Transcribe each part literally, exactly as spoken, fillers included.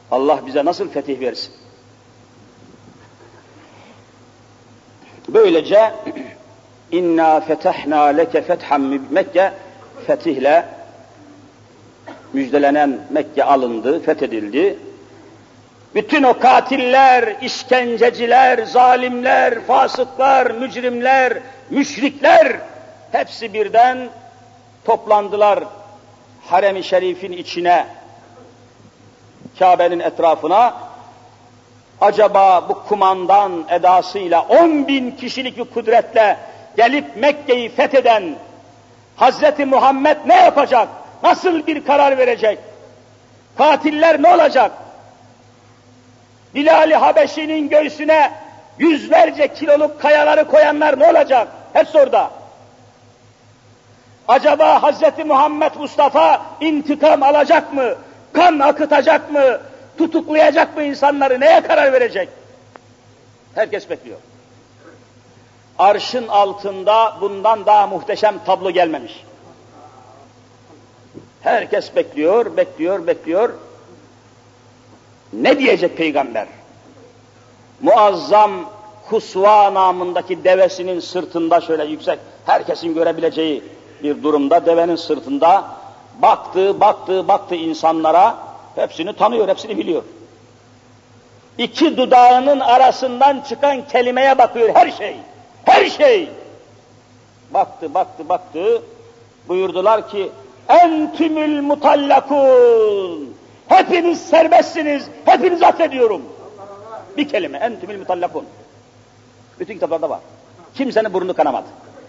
Allah bize nasıl fetih versin? Böylece inna fetahna leke fethan Mekke fetihle müjdelenen Mekke alındı, fethedildi. Bütün o katiller, işkenceciler, zalimler, fasıklar, mücrimler, müşrikler hepsi birden toplandılar harem-i şerifin içine, Kabe'nin etrafına. Acaba bu kumandan edasıyla on bin kişilik bir kudretle gelip Mekke'yi fetheden Hazreti Muhammed ne yapacak? Nasıl bir karar verecek? Katiller ne olacak? Bilal-i Habeşi'nin göğsüne yüzlerce kiloluk kayaları koyanlar ne olacak? Hepsi orada. Acaba Hazreti Muhammed Mustafa intikam alacak mı? Kan akıtacak mı? Tutuklayacak mı insanları? Neye karar verecek? Herkes bekliyor. Arşın altında bundan daha muhteşem tablo gelmemiş. Herkes bekliyor, bekliyor, bekliyor. Ne diyecek peygamber? Muazzam Kusva namındaki devesinin sırtında şöyle yüksek, herkesin görebileceği bir durumda devenin sırtında baktı, baktı, baktı insanlara, hepsini tanıyor, hepsini biliyor. İki dudağının arasından çıkan kelimeye bakıyor, her şey, her şey. Baktı, baktı, baktı, buyurdular ki, entümül mutallakun, hepiniz serbestsiniz, hepinizi affediyorum. Bir kelime, entümül mutallakun. Bütün kitaplarda var. Kimsenin burnu kanamadı.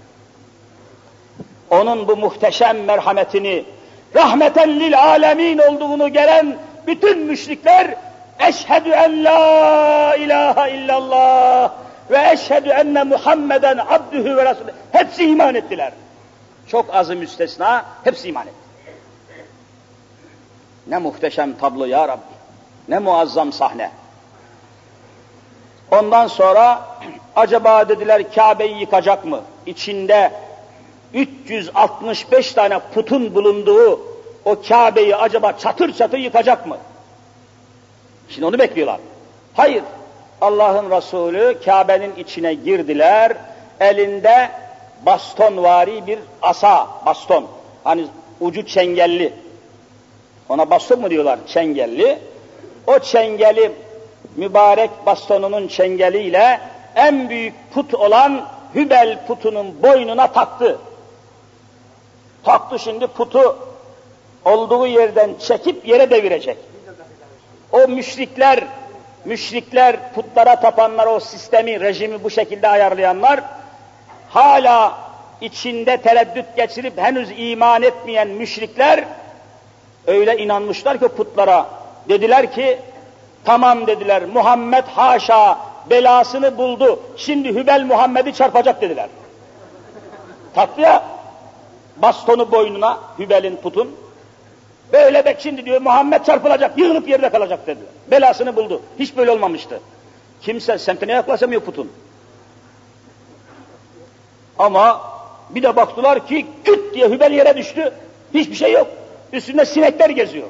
Onun bu muhteşem merhametini, rahmeten lil alemin olduğunu gören bütün müşrikler, eşhedü en la ilahe illallah ve eşhedü enne Muhammeden abdühü ve resulü. Hepsi iman ettiler. Çok azı müstesna, hepsi iman etti. Ne muhteşem tablo ya Rabbi, ne muazzam sahne. Ondan sonra acaba dediler Kabe'yi yıkacak mı? İçinde üç yüz altmış beş tane putun bulunduğu o Kabe'yi acaba çatır çatır yıkacak mı? Şimdi onu bekliyorlar. Hayır, Allah'ın Resulü Kabe'nin içine girdiler, elinde bastonvari bir asa, baston, hani ucu çengelli, ona baston mu diyorlar, çengelli, o çengeli, mübarek bastonunun çengeliyle en büyük put olan Hübel putunun boynuna taktı. Taktı, şimdi putu olduğu yerden çekip yere devirecek. O müşrikler, müşrikler, putlara tapanlar, o sistemi, rejimi bu şekilde ayarlayanlar, hala içinde tereddüt geçirip henüz iman etmeyen müşrikler, öyle inanmışlar ki putlara, dediler ki, tamam dediler, Muhammed haşa belasını buldu, şimdi Hübel Muhammed'i çarpacak dediler. Taktı ya, bastonu boynuna, Hübel'in putun, böyle bek şimdi diyor, Muhammed çarpılacak, yığılıp yerde kalacak dediler. Belasını buldu, hiç böyle olmamıştı. Kimse semtine yaklaşamıyor putun. Ama bir de baktılar ki, küt diye Hübel yere düştü, hiçbir şey yok. Üstünde sinekler geziyor.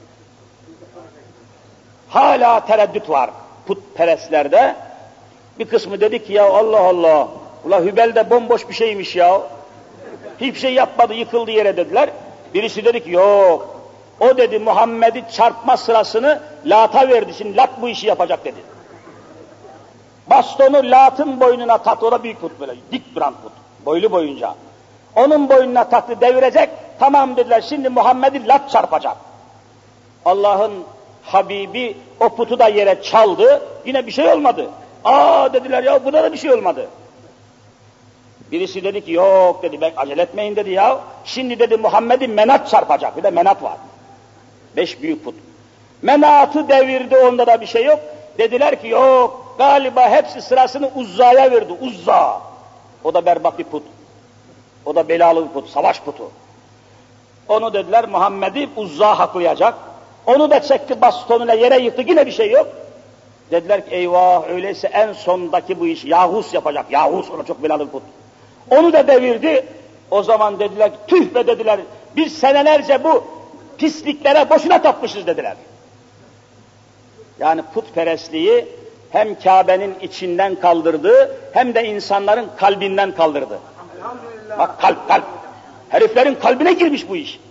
Hala tereddüt var putperestlerde. Bir kısmı dedi ki, ya Allah Allah, ula Hübel de bomboş bir şeymiş ya. Hiçbir şey yapmadı, yıkıldı yere dediler. Birisi dedi ki, yok, o dedi Muhammed'i çarpma sırasını Lat'a verdi, şimdi Lat bu işi yapacak dedi. Bastonu Lat'ın boynuna taktı, o da büyük put böyle, dik duran put, boylu boyunca. Onun boynuna taktı, devirecek, tamam dediler, şimdi Muhammed'i Lat çarpacak. Allah'ın Habibi o putu da yere çaldı, yine bir şey olmadı. Aa dediler, ya buna da bir şey olmadı. Birisi dedi ki, yok dedi, ben acele etmeyin dedi ya, şimdi dedi Muhammed'i Menat çarpacak, bir de Menat var. Beş büyük put. Menat'ı devirdi, onda da bir şey yok. Dediler ki, yok, galiba hepsi sırasını Uzza'ya verdi, Uzza. O da berbat bir put. O da belalı bir put, savaş putu. Onu dediler, Muhammed'i Uzza haklayacak. Onu da çekti bastonuyla yere yıktı, yine bir şey yok. Dediler ki, eyvah, öyleyse en sondaki bu iş Yahus yapacak, Yahus, o da çok belalı bir put. Onu da devirdi, o zaman dediler, tüh be dediler, biz senelerce bu pisliklere boşuna tapmışız dediler. Yani putperestliği hem Kabe'nin içinden kaldırdı, hem de insanların kalbinden kaldırdı. Bak kalp, kalp. Heriflerin kalbine girmiş bu iş.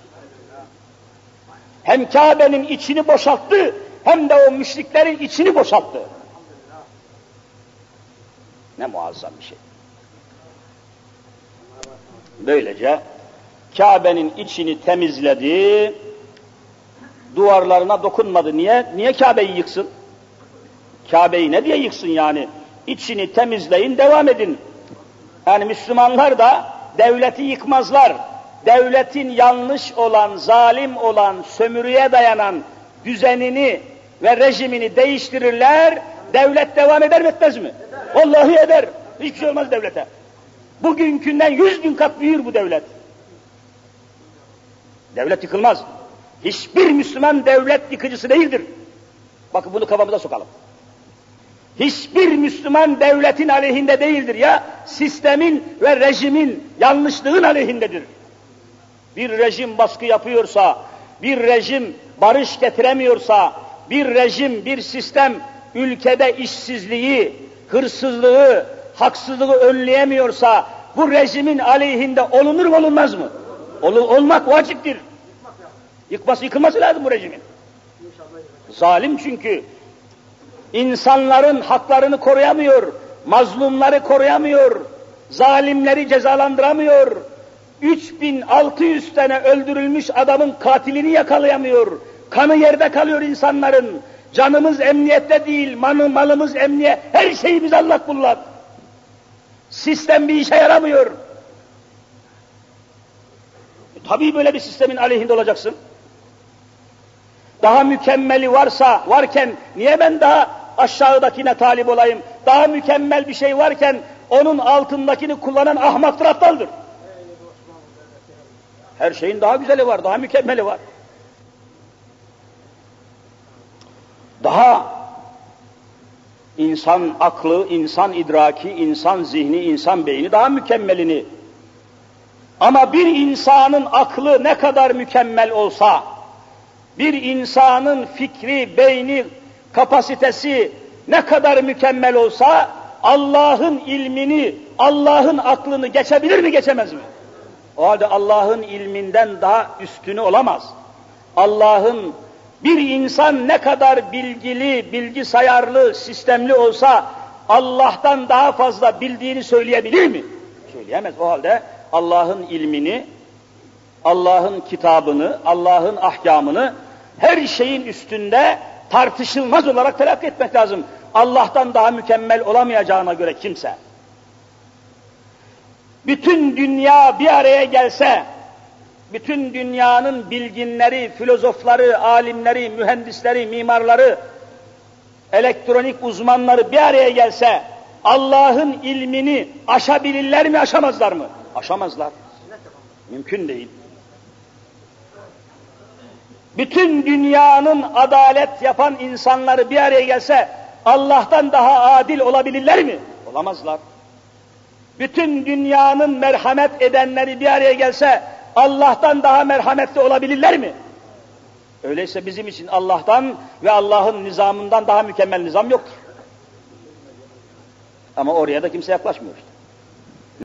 Hem Kabe'nin içini boşalttı, hem de o müşriklerin içini boşalttı. Ne muazzam bir şey. Böylece Kabe'nin içini temizledi, duvarlarına dokunmadı. Niye? Niye Kabe'yi yıksın? Kabe'yi ne diye yıksın yani? İçini temizleyin, devam edin. Yani Müslümanlar da devleti yıkmazlar. Devletin yanlış olan, zalim olan, sömürüye dayanan düzenini ve rejimini değiştirirler. Devlet devam eder mi etmez mi? Vallahi eder. Hiçbir şey olmaz devlete. Bugünkünden yüz bin kat büyür bu devlet. Devlet yıkılmaz. Hiçbir Müslüman devlet yıkıcısı değildir. Bakın bunu kafamıza sokalım. Hiçbir Müslüman devletin aleyhinde değildir ya, sistemin ve rejimin, yanlışlığın aleyhindedir. Bir rejim baskı yapıyorsa, bir rejim barış getiremiyorsa, bir rejim, bir sistem ülkede işsizliği, hırsızlığı, haksızlığı önleyemiyorsa, bu rejimin aleyhinde olunur mu olunmaz mı? Ol, olmak vaciptir. Yıkması, yıkılması lazım bu rejimin. Zalim çünkü. İnsanların haklarını koruyamıyor, mazlumları koruyamıyor, zalimleri cezalandıramıyor, üç bin altı yüz tane öldürülmüş adamın katilini yakalayamıyor, kanı yerde kalıyor insanların, canımız emniyette değil, mal, malımız emniyet, her şeyimiz allak bullak. Sistem bir işe yaramıyor. E, tabii böyle bir sistemin aleyhinde olacaksın. Daha mükemmeli varsa, varken niye ben daha aşağıdakine talip olayım? Daha mükemmel bir şey varken onun altındakini kullanan ahmaktır, aptaldır. Her şeyin daha güzeli var, daha mükemmeli var. Daha insan aklı, insan idraki, insan zihni, insan beyni daha mükemmelini. Ama bir insanın aklı ne kadar mükemmel olsa, bir insanın fikri, beyni, kapasitesi ne kadar mükemmel olsa, Allah'ın ilmini, Allah'ın aklını geçebilir mi, geçemez mi? O halde Allah'ın ilminden daha üstünü olamaz. Allah'ın, bir insan ne kadar bilgili, bilgisayarlı, sistemli olsa, Allah'tan daha fazla bildiğini söyleyebilir mi? Söyleyemez. O halde Allah'ın ilmini, Allah'ın kitabını, Allah'ın ahkamını her şeyin üstünde tartışılmaz olarak telakki etmek lazım. Allah'tan daha mükemmel olamayacağına göre kimse. Bütün dünya bir araya gelse, bütün dünyanın bilginleri, filozofları, alimleri, mühendisleri, mimarları, elektronik uzmanları bir araya gelse, Allah'ın ilmini aşabilirler mi, aşamazlar mı? Aşamazlar. Mümkün değil. Bütün dünyanın adalet yapan insanları bir araya gelse, Allah'tan daha adil olabilirler mi? Olamazlar. Bütün dünyanın merhamet edenleri bir araya gelse, Allah'tan daha merhametli olabilirler mi? Öyleyse bizim için Allah'tan ve Allah'ın nizamından daha mükemmel nizam yoktur. Ama oraya da kimse yaklaşmıyor.